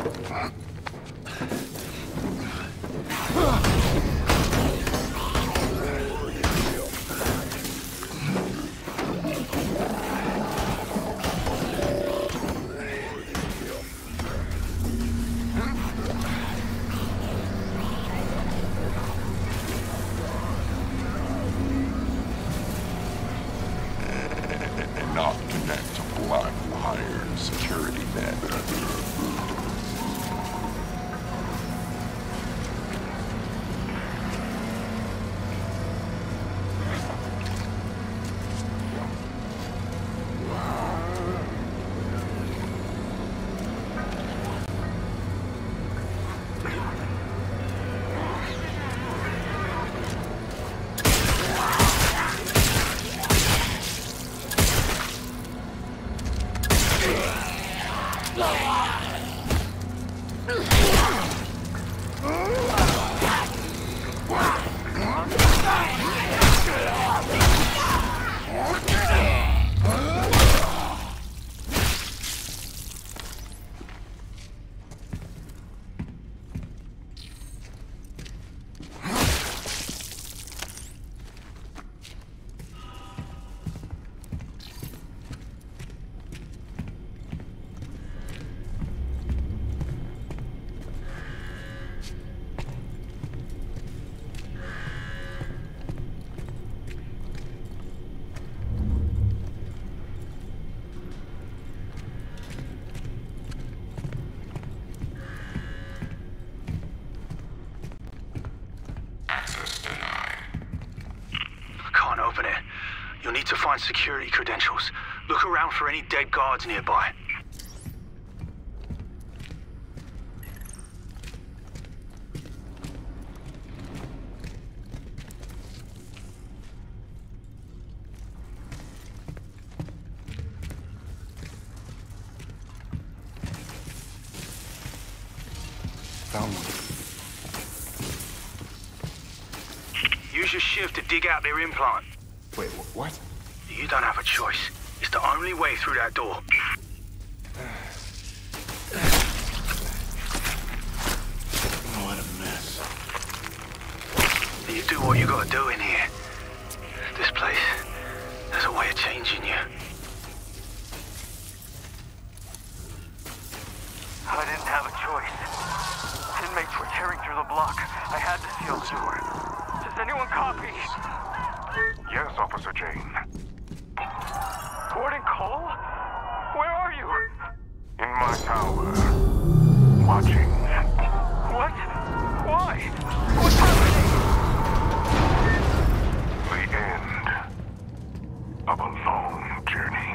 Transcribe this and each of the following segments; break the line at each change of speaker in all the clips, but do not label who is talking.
Not connect to Black Iron security net.
Open it. You'll need to find security credentials. Look around for any dead guards nearby.
Found one.
Use your shift to dig out their implant.
Wait, what?
You don't have a choice. It's the only way through that door.
What a mess.
You do what you gotta do in here. This place has a way of changing you. I didn't have a choice. Inmates were tearing through the block. I had to seal the door. Does anyone copy?
Yes, Officer Jane.
Gordon Cole? Where are you?
In my tower. Watching.
What? Why? What's happening?
The end of a long journey.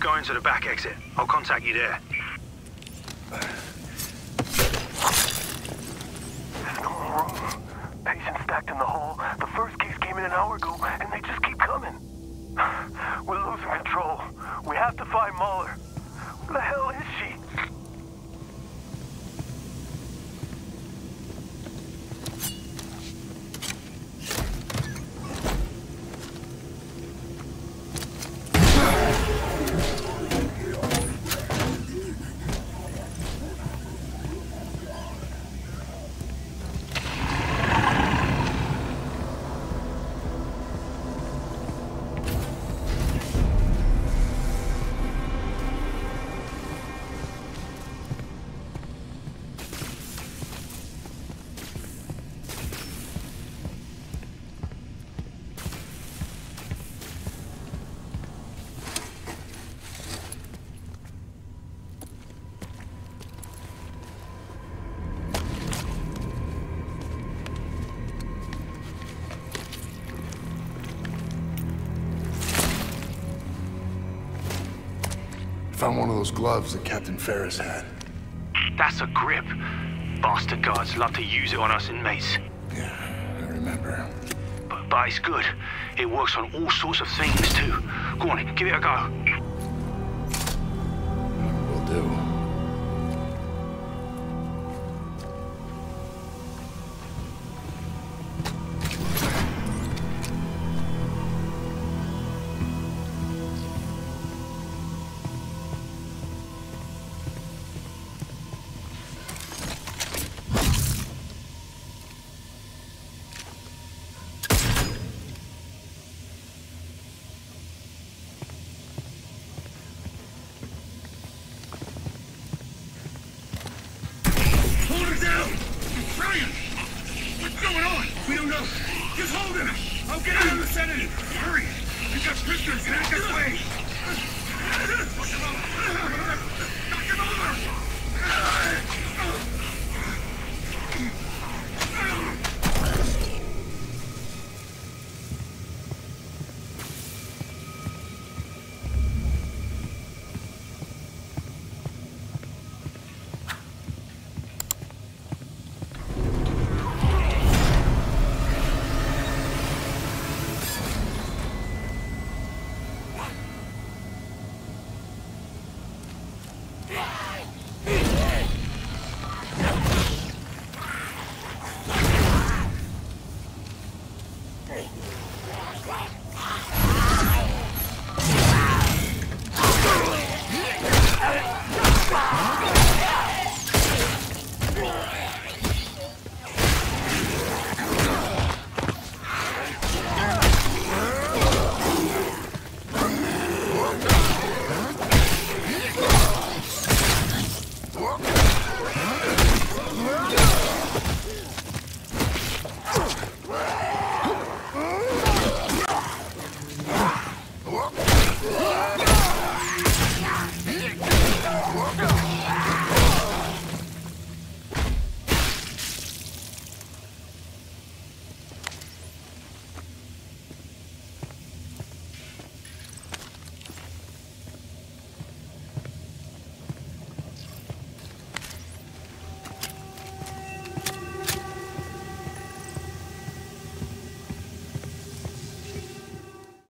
going to the back exit. I'll contact you there.
There's no more room. Patients stacked in the hall. The first case came in an hour ago, and they just keep coming. We're losing control. We have to find Mahler. Where the hell is she?
Found one of those gloves that Captain Ferris had.
That's a grip. Bastard guards love to use it on us inmates.
Yeah, I remember.
But it's good. It works on all sorts of things, too. Go on, give it a go.
Will do.